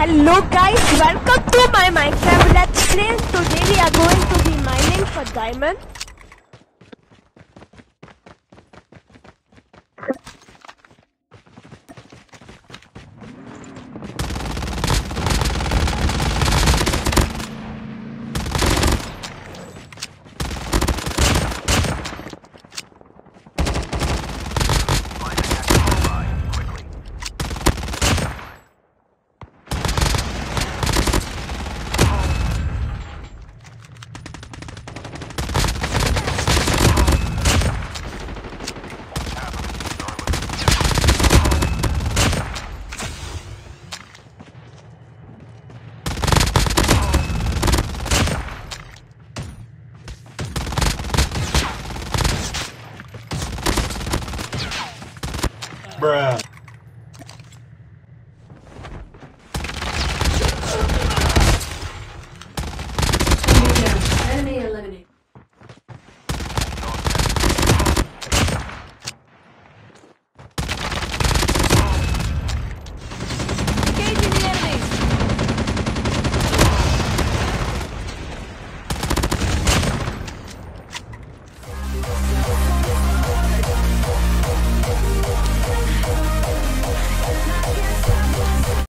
Hello guys, welcome to my Minecraft Let's Play. Today we are going to be mining for diamond.